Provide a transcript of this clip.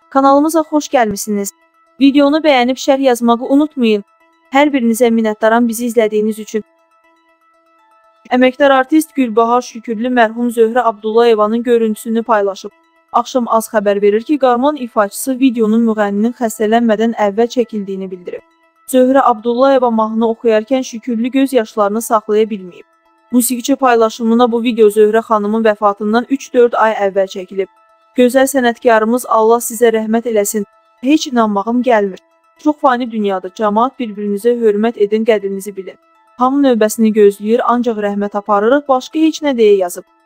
Kanalımıza xoş gəlmisiniz. Videonu bəyənib şərh yazmağı unutmayın. Hər birinizə minnətdaram bizi izlədiyiniz üçün. Əməkdar artist Gülbahar Şükürlü mərhum Zöhrə Abdullayevanın görüntüsünü paylaşıb. Axşam az xəbər verir ki, Qarman ifaçısı videonun müğənninin xəstələnmədən əvvəl çəkildiyini bildirib. Zöhrə Abdullayeva mahnı oxuyarkən Şükürlü göz yaşlarını saxlaya bilməyib. Musiqiçi paylaşımına bu video Zöhrə xanımın vəfatından 3-4 ay əvvəl çəkilib. Gözəl sənətkarımız Allah sizə rəhmət eləsin. Heç inanmağım gəlmir. Çox fani dünyadır. Cəmaat bir-birinizə hörmət edin, qədrinizi bilin. Hamı növbəsini gözləyir, ancaq rəhmət aparırıq, başqa heç nə deyə yazıb.